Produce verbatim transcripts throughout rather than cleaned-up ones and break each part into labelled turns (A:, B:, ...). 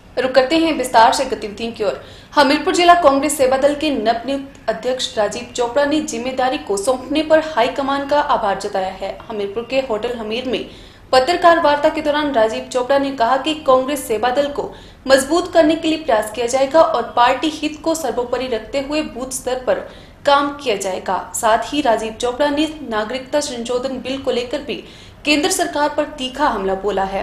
A: रुक करते हैं विस्तार से गतिविधियों की ओर। हमीरपुर जिला कांग्रेस सेवा दल के नवनियुक्त अध्यक्ष राजीव चोपड़ा ने जिम्मेदारी को सौंपने पर हाईकमान का आभार जताया है। हमीरपुर के होटल हमीर में पत्रकार वार्ता के दौरान राजीव चोपड़ा ने कहा कि कांग्रेस सेवा दल को मजबूत करने के लिए प्रयास किया जाएगा और पार्टी हित को सर्वोपरि रखते हुए बूथ स्तर पर काम किया जाएगा। साथ ही राजीव चोपड़ा ने नागरिकता संशोधन बिल को लेकर भी केंद्र सरकार पर तीखा हमला बोला है।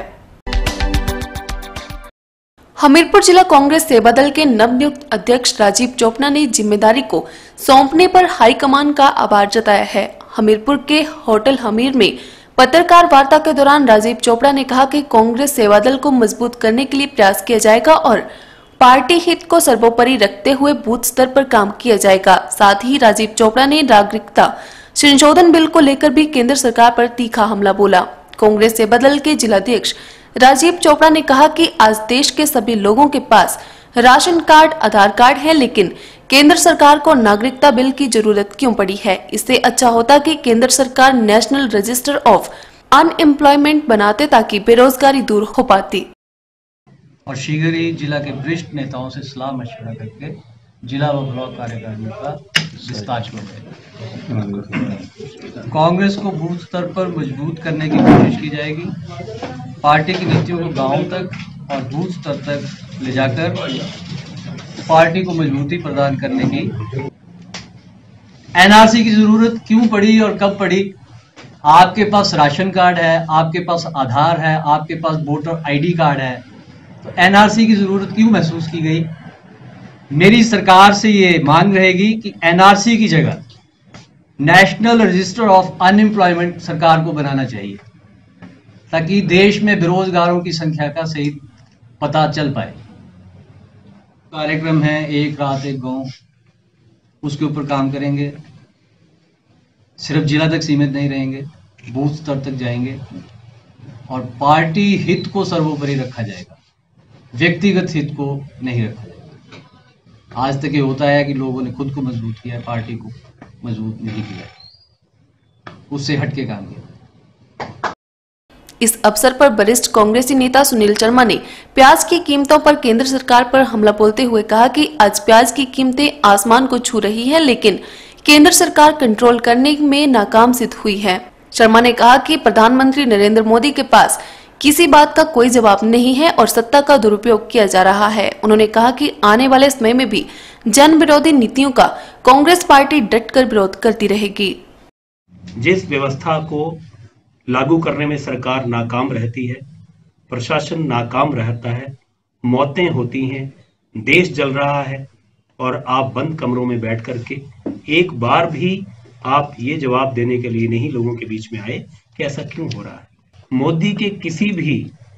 A: हमीरपुर जिला कांग्रेस सेवा दल के नवनियुक्त अध्यक्ष राजीव चोपड़ा ने जिम्मेदारी को सौंपने पर हाईकमान का आभार जताया है। हमीरपुर के होटल हमीर में पत्रकार वार्ता के दौरान राजीव चोपड़ा ने कहा कि कांग्रेस सेवा दल को मजबूत करने के लिए प्रयास किया जाएगा और पार्टी हित को सर्वोपरि रखते हुए बूथ स्तर पर काम किया जाएगा। साथ ही राजीव चोपड़ा ने नागरिकता संशोधन बिल को लेकर भी केंद्र सरकार पर तीखा हमला बोला। कांग्रेस सेवा दल के जिलाध्यक्ष राजीव चोपड़ा ने कहा कि आज देश के सभी लोगों के पास राशन कार्ड, आधार कार्ड है, लेकिन केंद्र सरकार को नागरिकता बिल की जरूरत क्यों पड़ी है। इससे अच्छा होता कि केंद्र सरकार नेशनल रजिस्टर ऑफ अनएम्प्लॉयमेंट बनाते ताकि बेरोजगारी दूर हो पाती।
B: और शीघ्र ही जिला के वरिष्ठ नेताओं से सलाह मशवरा करके जिला व ब्लॉक कार्यकारिणी का विस्तार करेंगे। कांग्रेस को बूथ स्तर पर मजबूत करने की कोशिश की जाएगी। पार्टी की नीतियों को गांव तक और बूथ स्तर तक ले जाकर पार्टी को मजबूती प्रदान करने की। एनआरसी की जरूरत क्यों पड़ी और कब पड़ी? आपके पास राशन कार्ड है, आपके पास आधार है, आपके पास वोटर आईडी कार्ड है, तो एनआरसी की जरूरत क्यों महसूस की गई? मेरी सरकार से ये मांग रहेगी कि एनआरसी की जगह नेशनल रजिस्टर ऑफ अनएम्प्लॉयमेंट सरकार को बनाना चाहिए, ताकि देश में बेरोजगारों की संख्या का सही पता चल पाए। कार्यक्रम है एक रात एक गांव, उसके ऊपर काम करेंगे। सिर्फ जिला तक सीमित नहीं रहेंगे, बूथ स्तर तक जाएंगे और पार्टी हित को सर्वोपरि रखा जाएगा, व्यक्तिगत हित को नहीं रखा जाएगा। आज तक ये होता है कि लोगों ने खुद को मजबूत किया है, पार्टी को मजबूत नहीं किया, उससे हटके काम किया।
A: इस अवसर पर वरिष्ठ कांग्रेसी नेता सुनील शर्मा ने प्याज की कीमतों पर केंद्र सरकार पर हमला बोलते हुए कहा कि आज प्याज की कीमतें आसमान को छू रही हैं, लेकिन केंद्र सरकार कंट्रोल करने में नाकाम सिद्ध हुई है। शर्मा ने कहा कि प्रधानमंत्री नरेंद्र मोदी के पास किसी बात का कोई जवाब नहीं है और सत्ता का दुरुपयोग किया जा रहा है। उन्होंने कहा कि आने वाले समय में भी जन विरोधी नीतियों का कांग्रेस पार्टी डटकर विरोध करती रहेगी।
C: जिस व्यवस्था को लागू करने में सरकार नाकाम रहती है, प्रशासन नाकाम रहता है, मौतें होती हैं, देश जल रहा है और आप बंद कमरों में बैठ करके एक बार भी आप ये जवाब देने के लिए नहीं लोगों के बीच में आए कि ऐसा क्यों हो रहा है। मोदी के किसी भी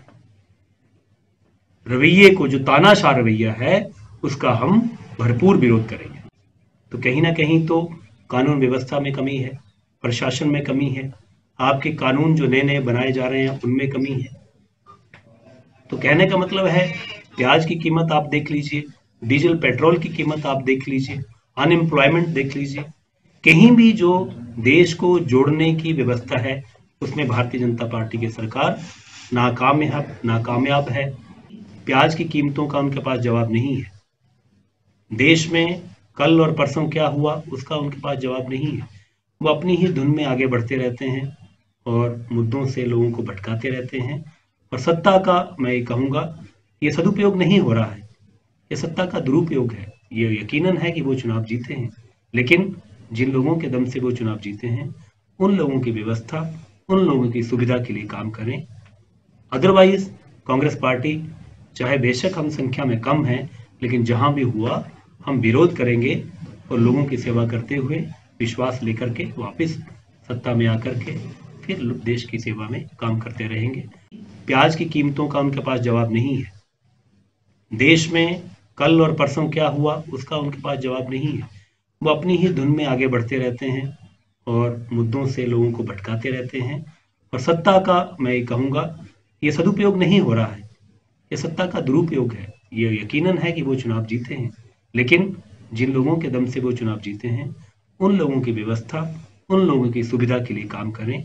C: रवैये को, जो तानाशाह रवैया है, उसका हम भरपूर विरोध करेंगे। तो कहीं ना कहीं तो कानून व्यवस्था में कमी है, प्रशासन में कमी है, आपके कानून जो नए नए बनाए जा रहे हैं उनमें कमी है। तो कहने का मतलब है प्याज की कीमत आप देख लीजिए, डीजल पेट्रोल की कीमत आप देख लीजिए, अनएम्प्लॉयमेंट देख लीजिए, कहीं भी जो देश को जोड़ने की व्यवस्था है उसमें भारतीय जनता पार्टी की सरकार नाकामयाब नाकामयाब है। प्याज की कीमतों का उनके पास जवाब नहीं है। देश में कल और परसों क्या हुआ उसका उनके पास जवाब नहीं है। वो अपनी ही धुन में आगे बढ़ते रहते हैं और मुद्दों से लोगों को भटकाते रहते हैं। और सत्ता का मैं ये कहूँगा ये सदुपयोग नहीं हो रहा है, ये सत्ता का दुरुपयोग है। ये यकीनन है कि वो चुनाव जीते हैं, लेकिन जिन लोगों के दम से वो चुनाव जीते हैं उन लोगों की व्यवस्था, उन लोगों की सुविधा के लिए काम करें। अदरवाइज कांग्रेस पार्टी चाहे बेशक हम संख्या में कम हैं, लेकिन जहां भी हुआ हम विरोध करेंगे और लोगों की सेवा करते हुए विश्वास लेकर के वापस सत्ता में आकर के फिर देश की सेवा में काम करते रहेंगे। प्याज की कीमतों का उनके पास जवाब नहीं है। देश में कल और परसों क्या हुआ उसका उनके पास जवाब नहीं है। वो अपनी ही धुन में आगे बढ़ते रहते हैं और मुद्दों से लोगों को भटकाते रहते हैं। और सत्ता का मैं ये कहूँगा ये सदुपयोग नहीं हो रहा है, ये सत्ता का दुरुपयोग है। ये यकीनन है कि वो चुनाव जीते हैं, लेकिन जिन लोगों के दम से वो चुनाव जीते हैं उन लोगों की व्यवस्था, उन लोगों की सुविधा के लिए काम करें।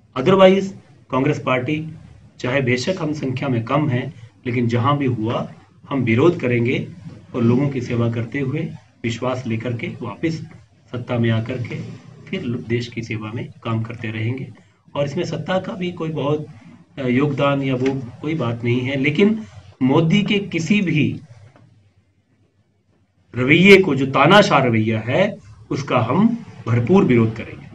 C: अदरवाइज कांग्रेस पार्टी चाहे बेशक हम संख्या में कम हैं, लेकिन जहां भी हुआ हम विरोध करेंगे और लोगों की सेवा करते हुए विश्वास लेकर के वापस सत्ता में आकर के फिर देश की सेवा में काम करते रहेंगे। और इसमें सत्ता का भी कोई बहुत योगदान या वो कोई बात नहीं है, लेकिन मोदी के किसी भी रवैये को, जो तानाशाह रवैया है, उसका हम भरपूर विरोध करेंगे।